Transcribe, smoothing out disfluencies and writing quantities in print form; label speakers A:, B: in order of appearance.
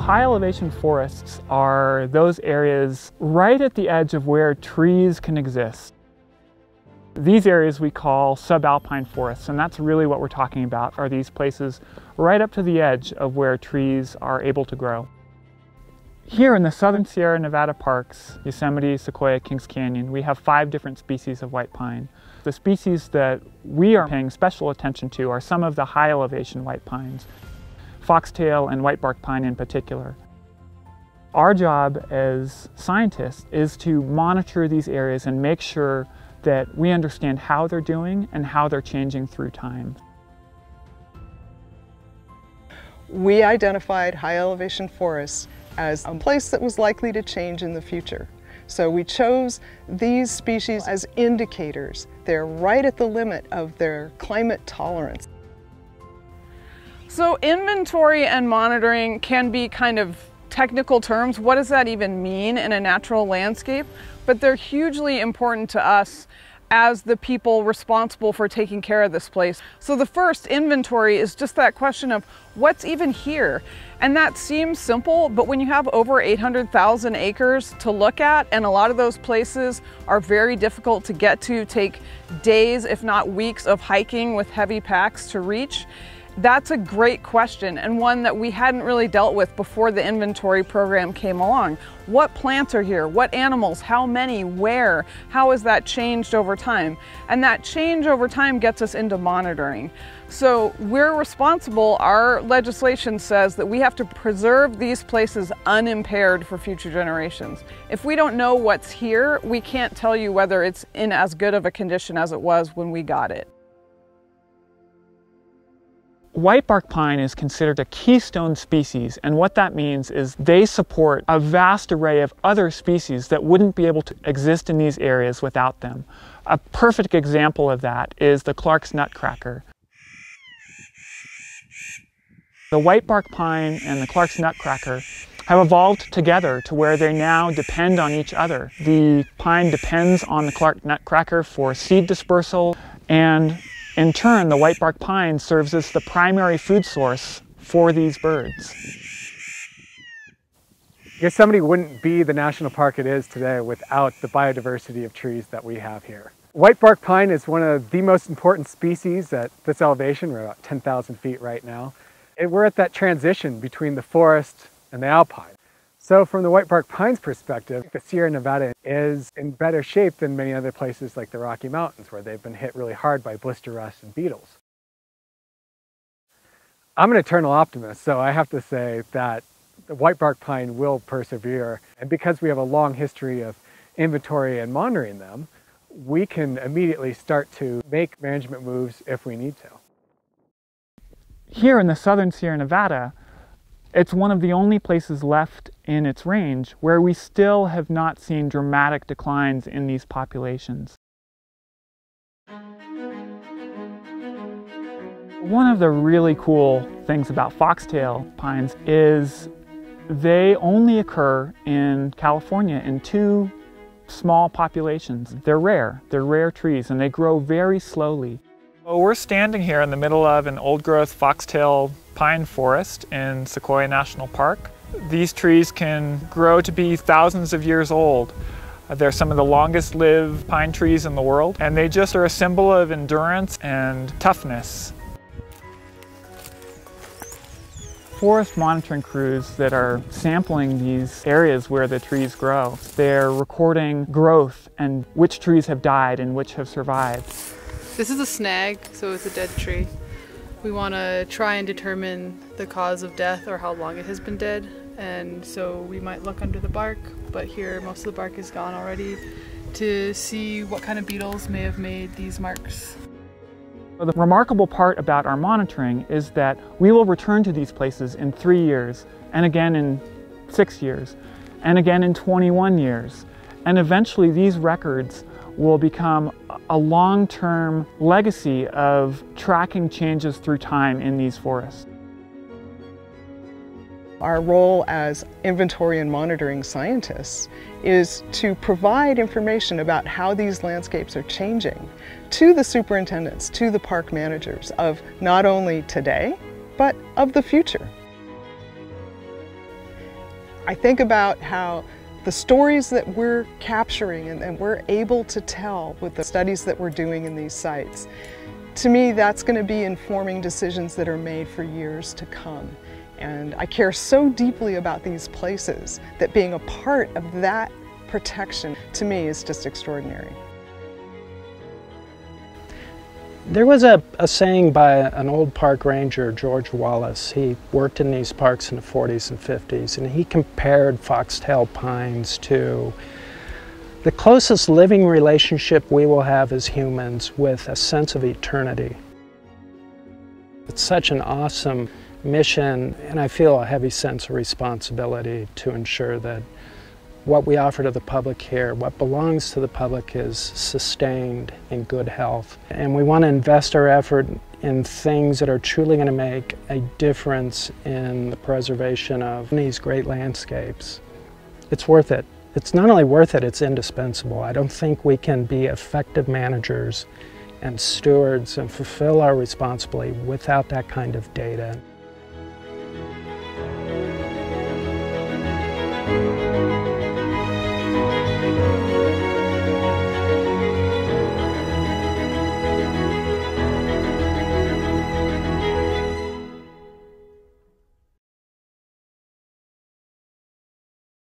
A: High elevation forests are those areas right at the edge of where trees can exist. These areas we call subalpine forests, and that's really what we're talking about, are these places right up to the edge of where trees are able to grow. Here in the southern Sierra Nevada parks, Yosemite, Sequoia, Kings Canyon, we have 5 different species of white pine. The species that we are paying special attention to are some of the high elevation white pines, Foxtail and whitebark pine in particular. Our job as scientists is to monitor these areas and make sure that we understand how they're doing and how they're changing through time.
B: We identified high elevation forests as a place that was likely to change in the future. So we chose these species as indicators. They're right at the limit of their climate tolerance.
C: So inventory and monitoring can be kind of technical terms. What does that even mean in a natural landscape? But they're hugely important to us as the people responsible for taking care of this place. So the first, inventory, is just that question of what's even here? And that seems simple, but when you have over 800,000 acres to look at, and a lot of those places are very difficult to get to, take days, if not weeks, of hiking with heavy packs to reach, that's a great question, and one that we hadn't really dealt with before the inventory program came along. What plants are here? What animals? How many? Where? How has that changed over time? And that change over time gets us into monitoring. So we're responsible, our legislation says that we have to preserve these places unimpaired for future generations. If we don't know what's here, we can't tell you whether it's in as good of a condition as it was when we got it.
A: Whitebark pine is considered a keystone species, and what that means is they support a vast array of other species that wouldn't be able to exist in these areas without them. A perfect example of that is the Clark's nutcracker. The whitebark pine and the Clark's nutcracker have evolved together to where they now depend on each other. The pine depends on the Clark nutcracker for seed dispersal, and in turn, the whitebark pine serves as the primary food source for these birds.
D: Yosemite wouldn't be the national park it is today without the biodiversity of trees that we have here. Whitebark pine is one of the most important species at this elevation. We're about 10,000 feet right now. And we're at that transition between the forest and the alpine. So from the whitebark pine's perspective, the Sierra Nevada is in better shape than many other places like the Rocky Mountains, where they've been hit really hard by blister rust and beetles. I'm an eternal optimist, so I have to say that the whitebark pine will persevere. And because we have a long history of inventory and monitoring them, we can immediately start to make management moves if we need to.
A: Here in the southern Sierra Nevada, it's one of the only places left in its range where we still have not seen dramatic declines in these populations. One of the really cool things about foxtail pines is they only occur in California in 2 small populations. They're rare trees, and they grow very slowly. Well, we're standing here in the middle of an old-growth foxtail pine forest in Sequoia National Park. These trees can grow to be thousands of years old. They're some of the longest lived pine trees in the world, and they just are a symbol of endurance and toughness. Forest monitoring crews that are sampling these areas where the trees grow, they're recording growth and which trees have died and which have survived.
E: This is a snag, so it's a dead tree. We want to try and determine the cause of death or how long it has been dead, and so we might look under the bark, but here most of the bark is gone already, to see what kind of beetles may have made these marks.
A: The remarkable part about our monitoring is that we will return to these places in 3 years, and again in 6 years, and again in 21 years, and eventually these records will become a long-term legacy of tracking changes through time in these forests.
B: Our role as inventory and monitoring scientists is to provide information about how these landscapes are changing to the superintendents, to the park managers of not only today, but of the future. I think about how the stories that we're capturing and we're able to tell with the studies that we're doing in these sites, to me that's going to be informing decisions that are made for years to come. And I care so deeply about these places that being a part of that protection to me is just extraordinary.
F: There was a saying by an old park ranger, George Wallace. He worked in these parks in the 40s and 50s, and he compared foxtail pines to the closest living relationship we will have as humans with a sense of eternity. It's such an awesome mission, and I feel a heavy sense of responsibility to ensure that what we offer to the public here, what belongs to the public, is sustained in good health. And we want to invest our effort in things that are truly going to make a difference in the preservation of these great landscapes. It's worth it. It's not only worth it, it's indispensable. I don't think we can be effective managers and stewards and fulfill our responsibility without that kind of data.